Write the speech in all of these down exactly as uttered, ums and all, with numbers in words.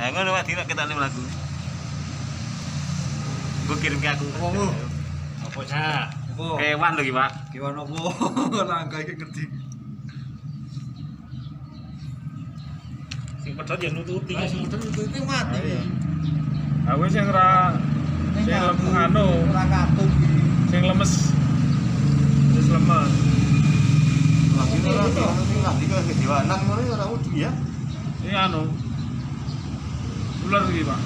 Eh ngono wae dina ketane mlaku. Gue kirim ke aku. Opo? Apa cak? Opo? Kewan lho iki, Pak. Kewan opo? Rangga iki ngerti. Sing pedhot ya nututi. Sing nututi mati. Aku sing ora sing lemes anu, ora katut iki. Sing lemes. Wis lemes. Lagi ora ono sing lagi ke kedewanan ngono ora udu ya. Ini anu. Ular iki, Pak.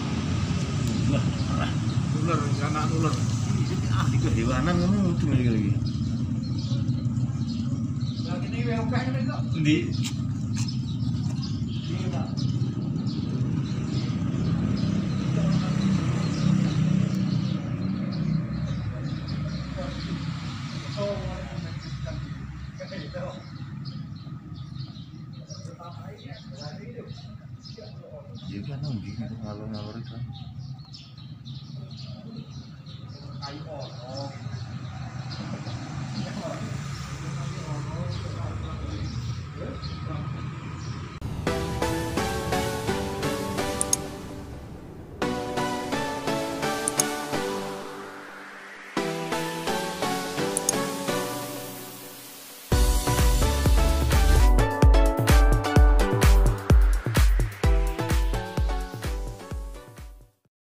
Ular, anak ular. Ahli kedewanan ngono udu lagi. Lagi ini W O K ngene kok. Endi? Ya kan nang ndi ngalor-ngalor itu.